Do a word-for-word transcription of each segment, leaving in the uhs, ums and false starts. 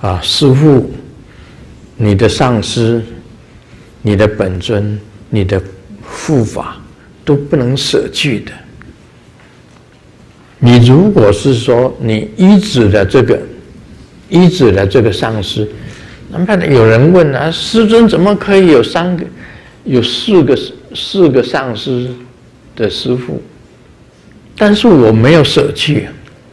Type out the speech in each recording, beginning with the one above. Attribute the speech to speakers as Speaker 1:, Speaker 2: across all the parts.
Speaker 1: 啊，师父、你的上师、你的本尊、你的护法都不能舍去的。你如果是说你依止了这个，依止了这个上师，那么有人问啊，师尊怎么可以有三个、有四个、四个上师的师父？但是我没有舍去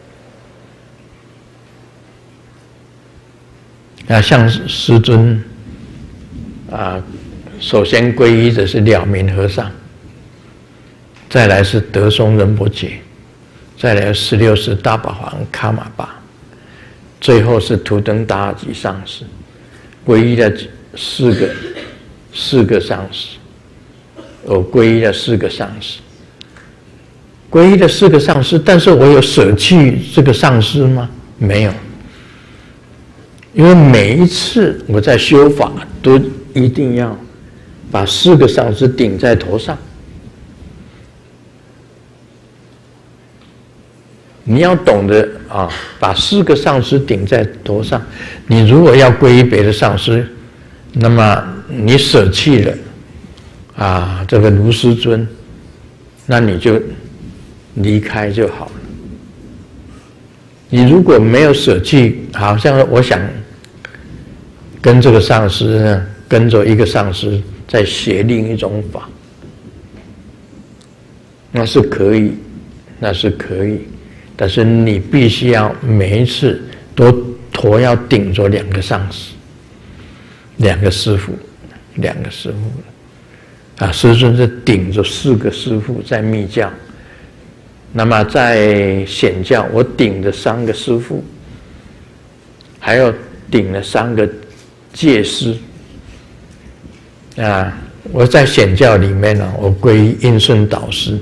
Speaker 1: 啊，像师尊啊，首先皈依的是了明和尚，再来是德松仁波切，再来十六世大宝皇卡玛巴，最后是图登达尔吉上师，皈依了四个四个上师，我皈依了四个上师。皈依了四个上师，但是我有舍弃这个上师吗？没有，因为每一次我在修法，都一定要把四个上师顶在头上。你要懂得啊，把四个上师顶在头上。你如果要皈依别的上师，那么你舍弃了啊这个卢师尊，那你就离开就好了。你如果没有舍弃，好像我想跟这个上师呢，跟着一个上师在学另一种法，那是可以，那是可以，但是你必须要每一次都头要顶着两个上师，两个师父，两个师父啊，师尊是顶着四个师父在密教。那么在显教，我顶了三个师父，还有顶了三个戒师啊。我在显教里面呢，我皈依印顺导师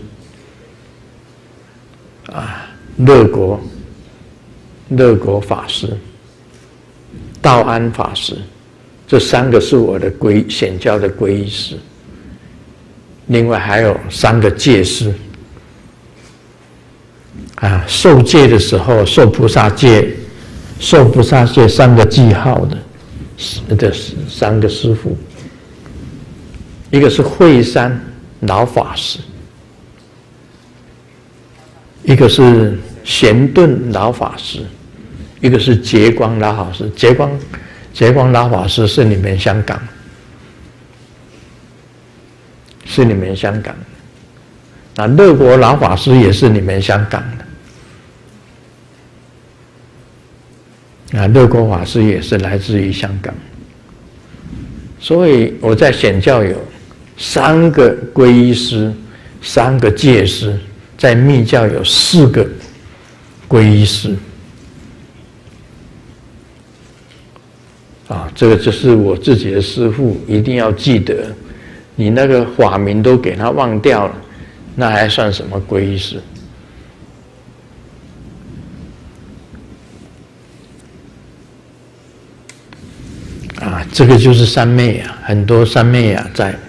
Speaker 1: 啊，乐国乐国法师、道安法师，这三个是我的皈显教的皈依师。另外还有三个戒师。啊，受戒的时候，受菩萨戒，受菩萨戒三个记号的的三个师父，一个是惠山老法师，一个是贤顿老法师，一个是觉光老法师。觉光觉光老法师是你们香港，是你们香港。那乐国老法师也是你们香港的。啊，乐国法师也是来自于香港，所以我在显教有三个皈依师，三个戒师，在密教有四个皈依师。啊，这个就是我自己的师父，一定要记得。你那个法名都给他忘掉了，那还算什么皈依师？啊，这个就是三昧啊，很多三昧啊在